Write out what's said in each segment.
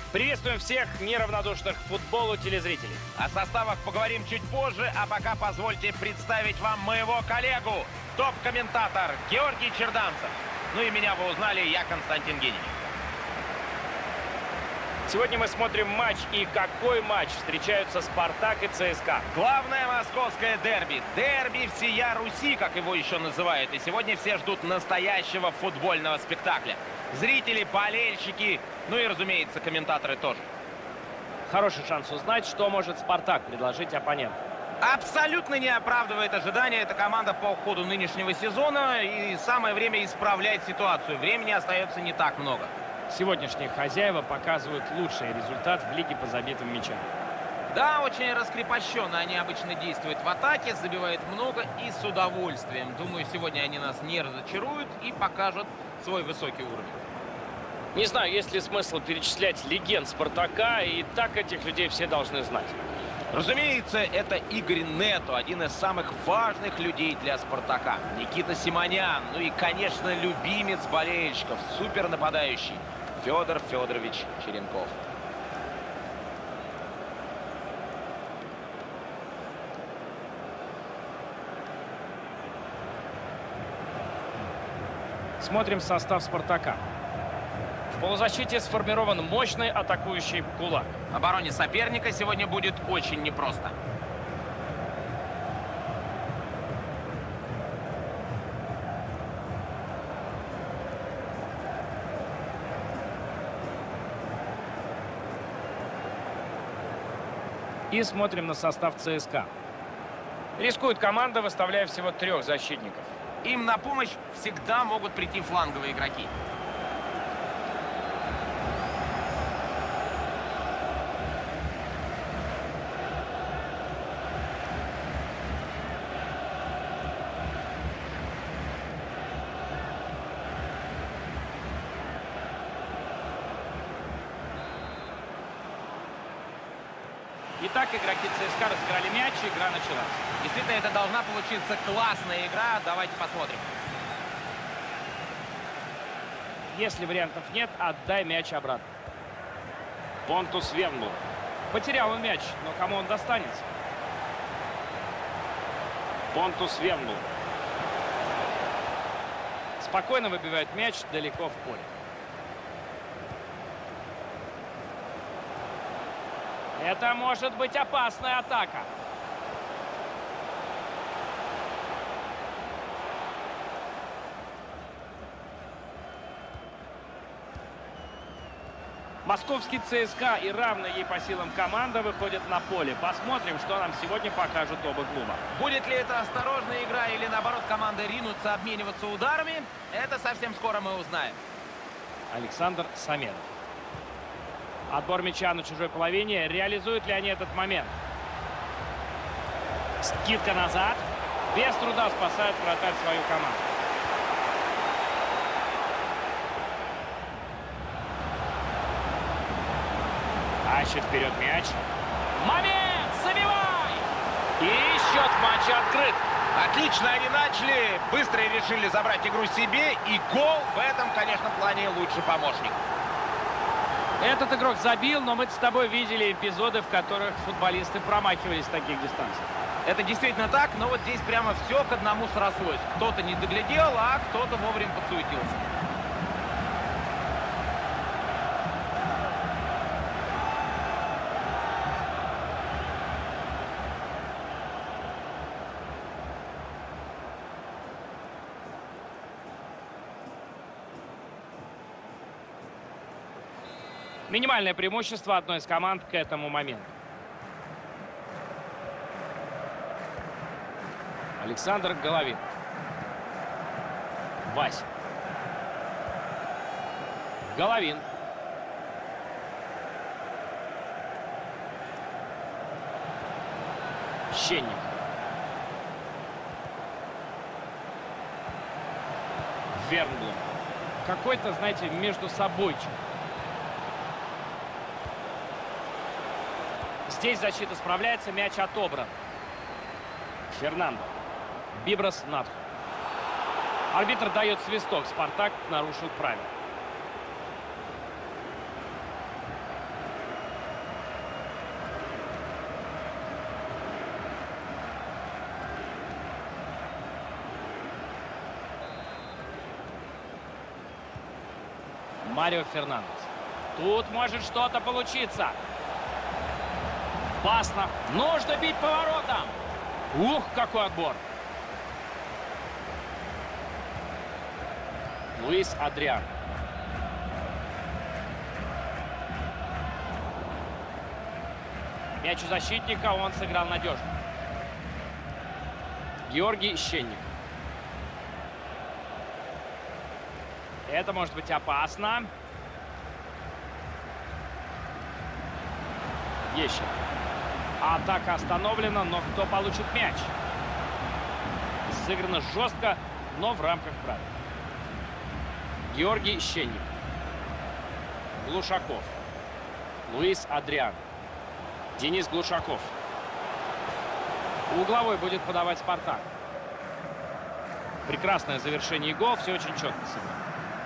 Приветствуем всех неравнодушных к футболу телезрителей. О составах поговорим чуть позже, а пока позвольте представить вам моего коллегу, топ-комментатор Георгий Черданцев. Ну и меня вы узнали, я Константин Генич. Сегодня мы смотрим матч, и какой матч! Встречаются «Спартак» и ЦСКА. Главное московское дерби. Дерби всея Руси, как его еще называют. И сегодня все ждут настоящего футбольного спектакля. Зрители, болельщики, ну и, разумеется, комментаторы тоже. Хороший шанс узнать, что может «Спартак» предложить оппоненту. Абсолютно не оправдывает ожидания эта команда по ходу нынешнего сезона. И самое время исправлять ситуацию. Времени остается не так много. Сегодняшние хозяева показывают лучший результат в лиге по забитым мячам. Да, очень раскрепощенно они обычно действуют в атаке, забивают много и с удовольствием. Думаю, сегодня они нас не разочаруют и покажут свой высокий уровень. Не знаю, есть ли смысл перечислять легенд «Спартака», и так этих людей все должны знать. Разумеется, это Игорь Нето, один из самых важных людей для «Спартака». Никита Симонян, ну и, конечно, любимец болельщиков, супернападающий Федор Федорович Черенков. Смотрим состав «Спартака». В полузащите сформирован мощный атакующий кулак. Обороне соперника сегодня будет очень непросто. И смотрим на состав ЦСКА. Рискует команда, выставляя всего 3 защитников. Им на помощь всегда могут прийти фланговые игроки. Итак, игроки ЦСКА разыграли мяч, и игра началась. Действительно, это должна получиться классная игра. Давайте посмотрим. Если вариантов нет, отдай мяч обратно. Понтус Вернблум. Потерял он мяч, но кому он достанется? Понтус Вернблум. Спокойно выбивает мяч далеко в поле. Это может быть опасная атака. Московский ЦСКА и равная ей по силам команда выходят на поле. Посмотрим, что нам сегодня покажут оба клуба. Будет ли это осторожная игра или, наоборот, команды ринутся обмениваться ударами? Это совсем скоро мы узнаем. Александр Самедов. Отбор мяча на чужой половине. Реализуют ли они этот момент? Скидка назад. Без труда спасает вратарь свою команду. Тащит вперед мяч. Момент! Забивай! И счет матча открыт. Отлично они начали. Быстро решили забрать игру себе. И гол в этом, конечно, плане лучший помощник. Этот игрок забил, но мы с тобой видели эпизоды, в которых футболисты промахивались в таких дистанциях. Это действительно так, но вот здесь прямо все к одному срослось. Кто-то не доглядел, а кто-то вовремя подсуетился. Минимальное преимущество одной из команд к этому моменту. Александр Головин. Вась. Головин. Щенник. Вернблум. Какой-то, знаете, между собойчик. Здесь защита справляется, мяч отобран. Фернандо. Биброс Натху. Арбитр дает свисток. Спартак нарушил правила. Марио Фернандес. Тут может что-то получиться. Опасно. Нужно бить поворотом. Ух, какой отбор. Луис Адриан. Мяч у защитника, он сыграл надежно. Георгий Щенник. Это может быть опасно. Ещё. Атака остановлена, но кто получит мяч? Сыграно жестко, но в рамках правил. Георгий Щенник. Глушаков. Луис Адриан. Денис Глушаков. Угловой будет подавать «Спартак». Прекрасное завершение и гол. Все очень четко сыграно.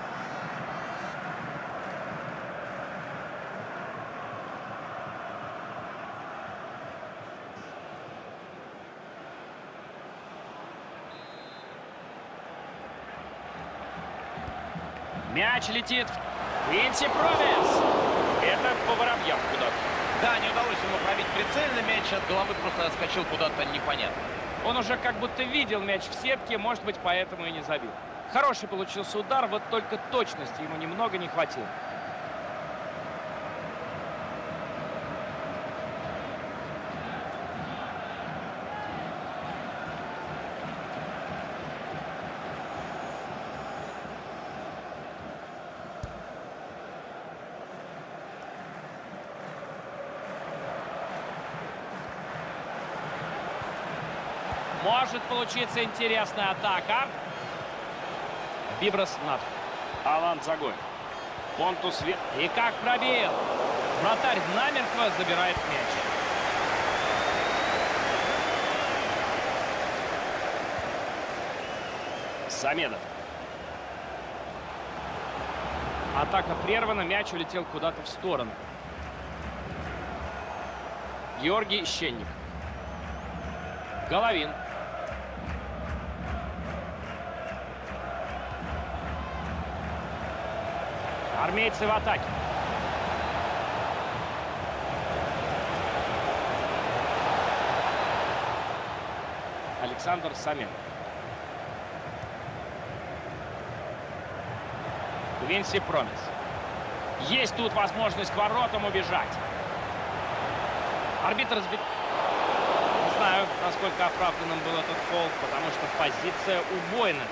Мяч летит. Квинси Промис. Это по воробьям куда-то. Да, не удалось ему пробить прицельно. Мяч от головы просто отскочил куда-то непонятно. Он уже как будто видел мяч в сетке, может быть, поэтому и не забил. Хороший получился удар, вот только точности ему немного не хватило. Может получиться интересная атака. Биброс Нат. Алан Загой. Понтус Вен. И как пробил. Вратарь намертво забирает мяч. Самедов. Атака прервана. Мяч улетел куда-то в сторону. Георгий Щенник. Головин. Армейцы в атаке. Александр Самедов. Квинси Промис. Есть тут возможность к воротам убежать. Арбитр сбит. Не знаю, насколько оправданным был этот фол, потому что позиция убойная.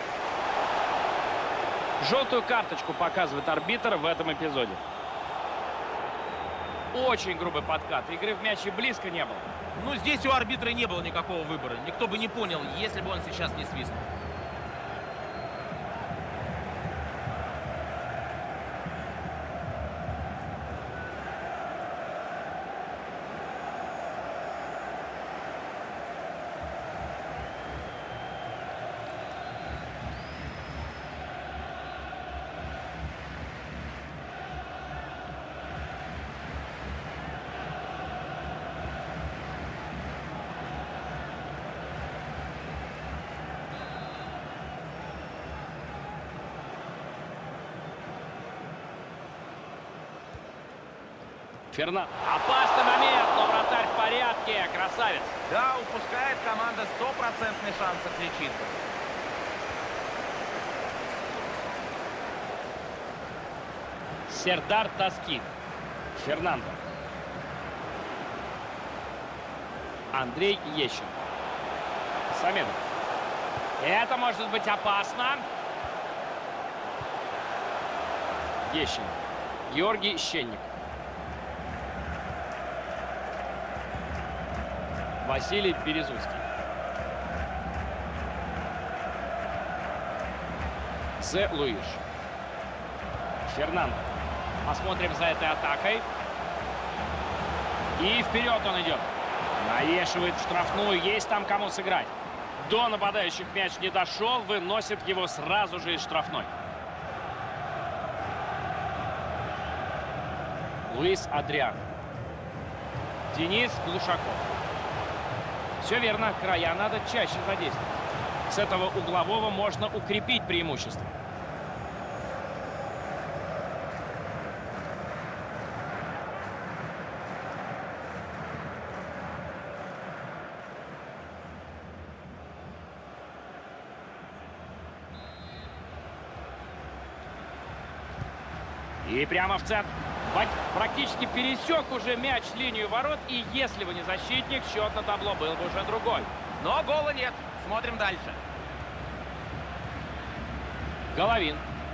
Желтую карточку показывает арбитр в этом эпизоде. Очень грубый подкат. Игры в мяч и близко не было. Ну, здесь у арбитра не было никакого выбора. Никто бы не понял, если бы он сейчас не свистнул. Фернандес. Опасный момент, но вратарь в порядке. Красавец. Да, упускает команда стопроцентный шанс отличиться. Сердар Таскин. Фернандо. Андрей Ещин. Самедов. Это может быть опасно. Ещин. Георгий Щенник. Василий Березуцкий. Зе Луиш. Фернандо. Посмотрим за этой атакой. И вперед он идет. Навешивает в штрафную. Есть там кому сыграть. До нападающих мяч не дошел. Выносит его сразу же из штрафной. Луис Адриан. Денис Глушаков. Все верно, края надо чаще задействовать. С этого углового можно укрепить преимущество. И прямо в центр. Практически пересек уже мяч линию ворот. И если бы не защитник, счет на табло был бы уже другой. Но гола нет. Смотрим дальше. Головин.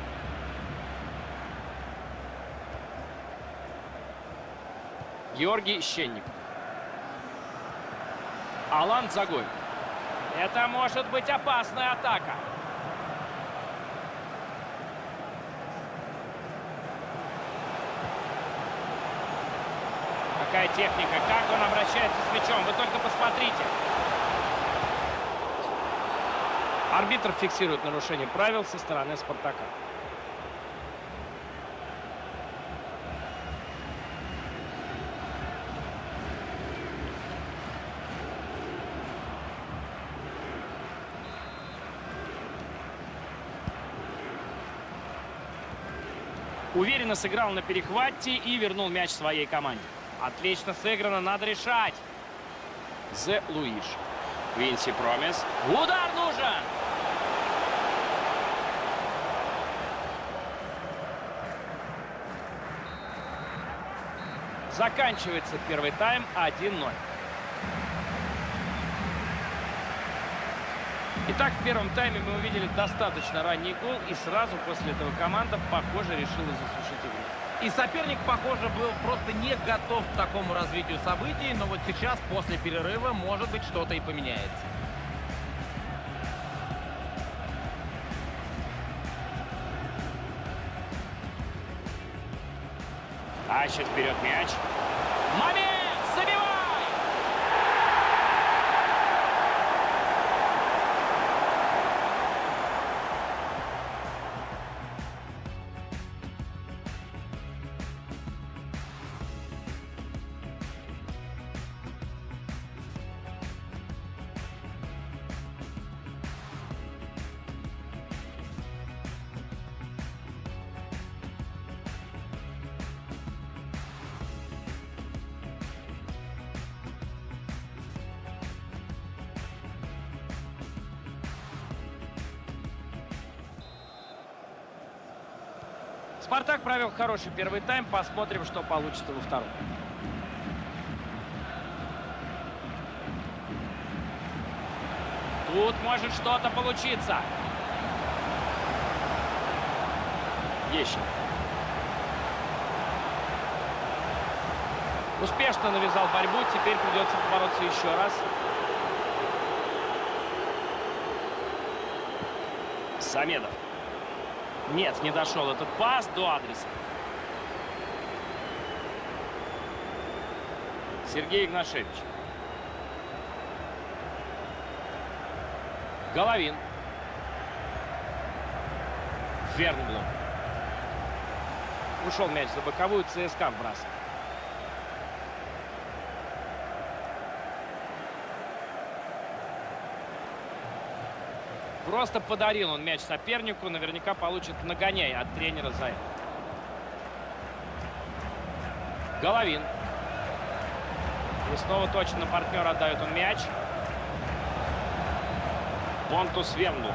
Георгий Щенников. Алан Дзагой. Это может быть опасная атака. Какая техника, как он обращается с мячом. Вы только посмотрите. Арбитр фиксирует нарушение правил со стороны «Спартака». Уверенно сыграл на перехвате и вернул мяч своей команде. Отлично сыграно, надо решать. Зе Луиш. Квинси Промис. Удар нужен! Заканчивается первый тайм 1-0. Итак, в первом тайме мы увидели достаточно ранний гол, и сразу после этого команда, похоже, решила засушить игру. И соперник, похоже, был просто не готов к такому развитию событий, но вот сейчас, после перерыва, может быть, что-то и поменяется. Тащит вперед мяч. Момент! Забивай! Спартак провел хороший первый тайм. Посмотрим, что получится во втором. Тут может что-то получиться. Ещё. Успешно навязал борьбу. Теперь придется побороться еще раз. Самедов. Нет, не дошел этот пас до адреса. Сергей Игнашевич. Головин. Вернблом. Ушел мяч за боковую, ЦСКА вбрасывает. Просто подарил он мяч сопернику. Наверняка получит нагоняй от тренера за это. Головин. И снова точно на партнера отдает он мяч. Понтус Вернблом.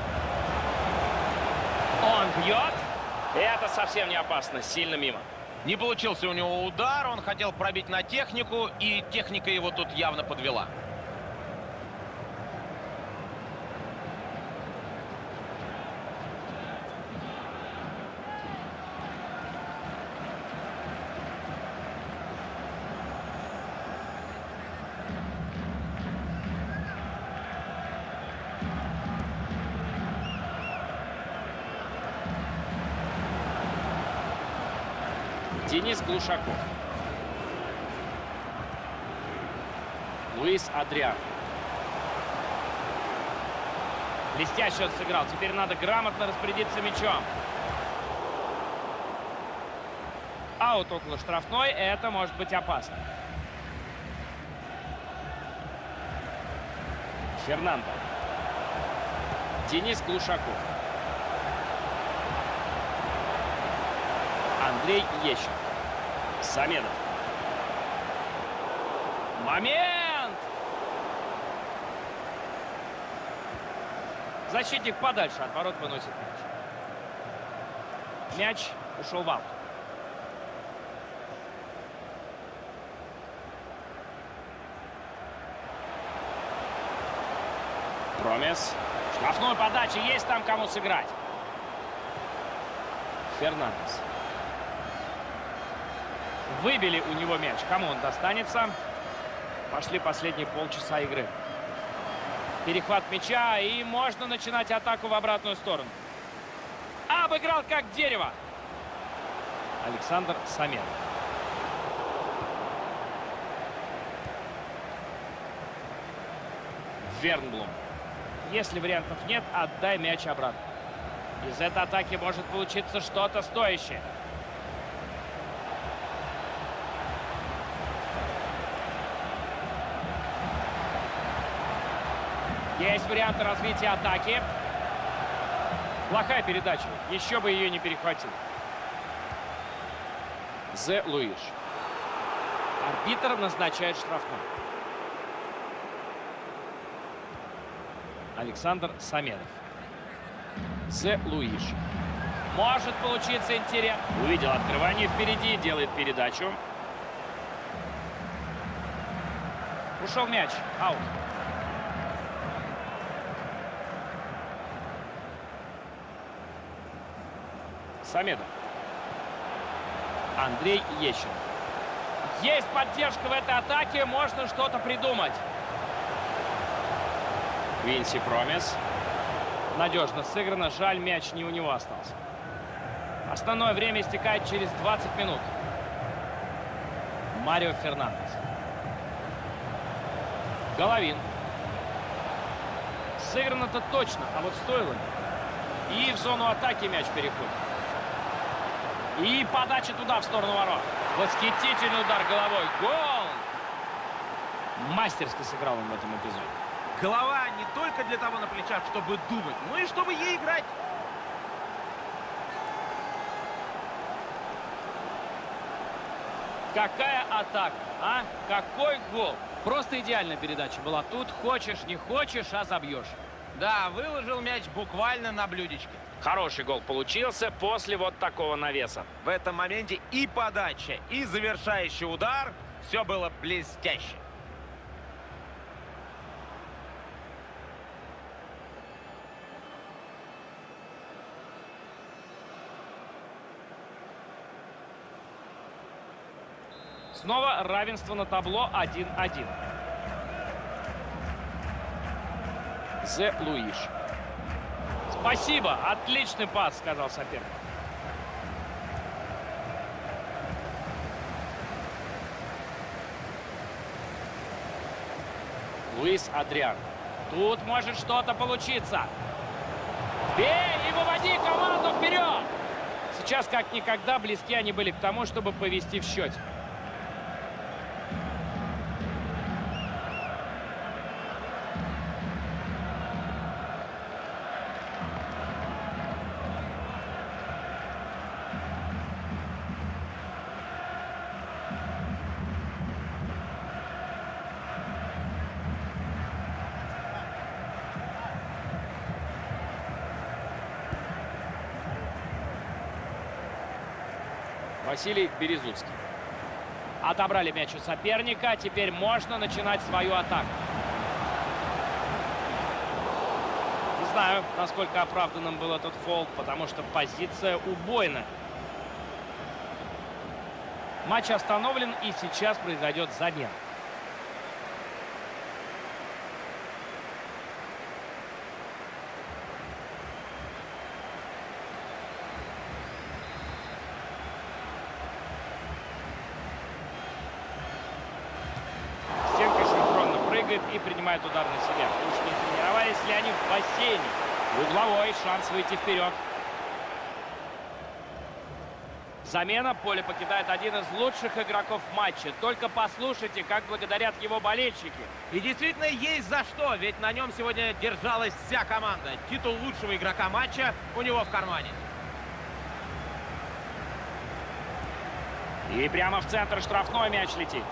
Он бьет. Это совсем не опасно. Сильно мимо. Не получился у него удар. Он хотел пробить на технику. И техника его тут явно подвела. Денис Глушаков. Луис Адриан. Блестяще он сыграл. Теперь надо грамотно распорядиться мячом. Аут около штрафной. Это может быть опасно. Фернандо. Денис Глушаков. Андрей Ещенко. Самедов. Момент! Защитник подальше от ворот выносит мяч. Мяч ушел в аут. Промес. Штрафную подачу. Есть там кому сыграть. Фернандес. Выбили у него мяч. Кому он достанется? Пошли последние полчаса игры. Перехват мяча. И можно начинать атаку в обратную сторону. Обыграл как дерево. Александр Самедов. Вернблум. Если вариантов нет, отдай мяч обратно. Из этой атаки может получиться что-то стоящее. Есть варианты развития атаки. Плохая передача. Еще бы ее не перехватил. Зе Луиш. Арбитр назначает штрафной. Александр Самедов. Зе Луиш. Может получиться интерес. Увидел открывание впереди, делает передачу. Ушел мяч. Аут. Самедов. Андрей Ещин. Есть поддержка в этой атаке. Можно что-то придумать. Квинси Промес. Надежно сыграно. Жаль, мяч не у него остался. Основное время истекает через 20 минут. Марио Фернандес. Головин. Сыграно-то точно, а вот стоило ли? И в зону атаки мяч переходит. И подача туда, в сторону ворот. Восхитительный удар головой. Гол! Мастерски сыграл он в этом эпизоде. Голова не только для того на плечах, чтобы думать, но и чтобы ей играть. Какая атака, а? Какой гол! Просто идеальная передача была. Тут хочешь, не хочешь, а забьешь. Да, выложил мяч буквально на блюдечке. Хороший гол получился после вот такого навеса. В этом моменте и подача, и завершающий удар. Все было блестяще. Снова равенство на табло 1-1. Зе Луиш. Спасибо, отличный пас, сказал соперник. Луис Адриан. Тут может что-то получиться. Бей и выводи команду вперед! Сейчас как никогда близки они были к тому, чтобы повести в счете. Василий Березуцкий. Отобрали мяч у соперника. Теперь можно начинать свою атаку. Не знаю, насколько оправданным был этот фол, потому что позиция убойная. Матч остановлен, и сейчас произойдет замена. И принимает удар на себя. Уж не тренировались ли они в бассейне? Угловой, шанс выйти вперед. Замена. Поле покидает один из лучших игроков матча. Только послушайте, как благодарят его болельщики. И действительно есть за что, ведь на нем сегодня держалась вся команда. Титул лучшего игрока матча у него в кармане. И прямо в центр штрафной мяч летит.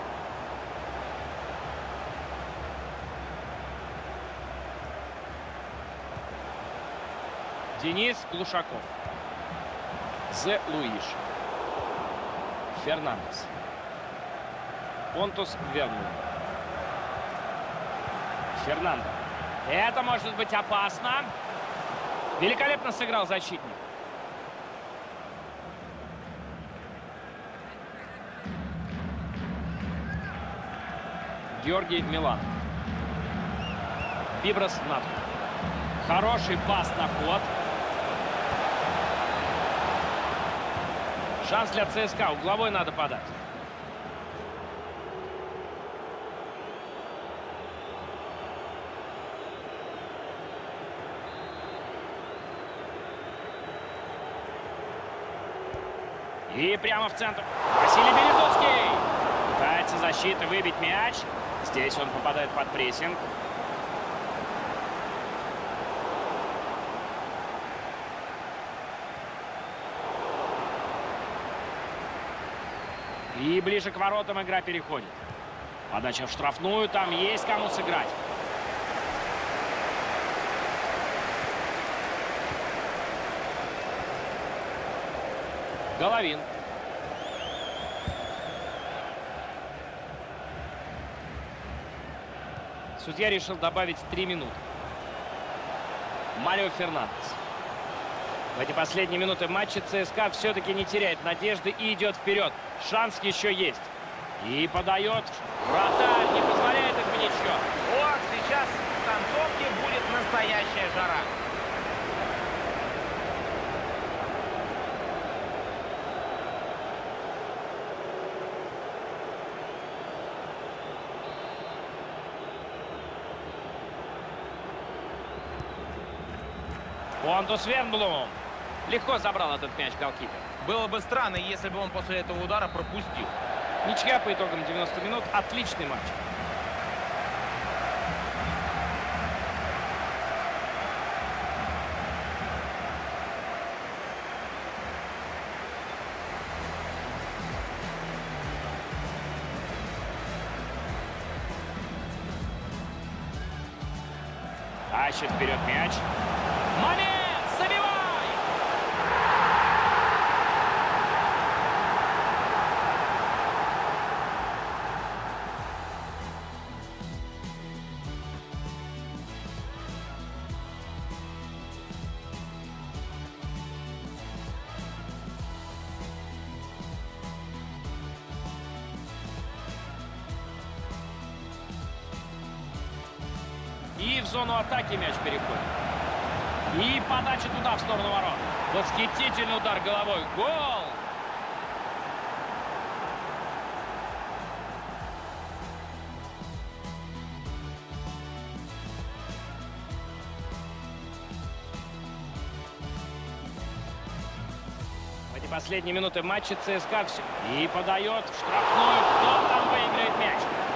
Денис Глушаков. Зе Луиш. Фернандес. Понтус Вернблум. Фернандо. Это может быть опасно. Великолепно сыграл защитник. Георгий Милан. Виброс Нат. Хороший пас на ход. Шанс для ЦСКА. Угловой надо подать. И прямо в центр. Василий Березовский. Пытается защита выбить мяч. Здесь он попадает под прессинг. И ближе к воротам игра переходит. Подача в штрафную. Там есть кому сыграть. Головин. Судья решил добавить 3 минуты. Марио Фернандес. В эти последние минуты матча ЦСКА все-таки не теряет надежды и идет вперед. Шанс еще есть. И подает. Вратарь не позволяет изменить счет. Вот сейчас в концовке будет настоящая жара. Понтус Вернблум. Легко забрал этот мяч голкипер. Было бы странно, если бы он после этого удара пропустил. Ничья по итогам 90 минут. Отличный матч. Тащит вперед мяч. Момент! Забивай! И в зону атаки мяч переходит. И подача туда, в сторону ворот. Восхитительный удар головой. Гол! В эти последние минуты матча ЦСКА все. И подает в штрафную. Кто там выиграет мяч?